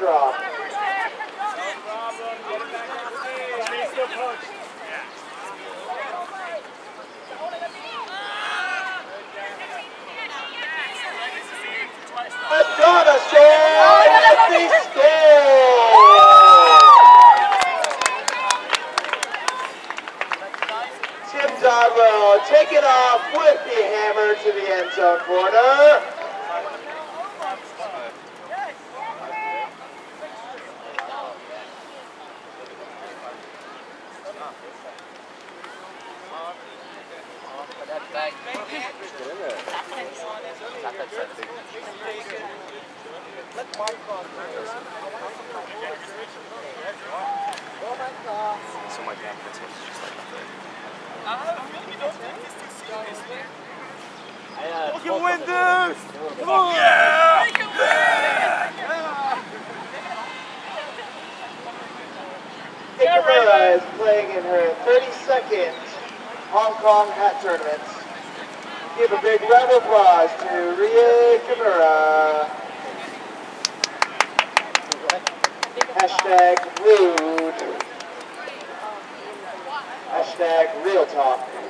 drop. Madonna Shea Tim Dodwell taking off with the hammer to the end zone corner. So my dad puts it just like that. You can win this! Come on! Yeah! Kimura is playing in her 32nd Hong Kong hat tournament. Give a big round of applause to Rie Kimura. Hashtag rude. Hashtag real talk.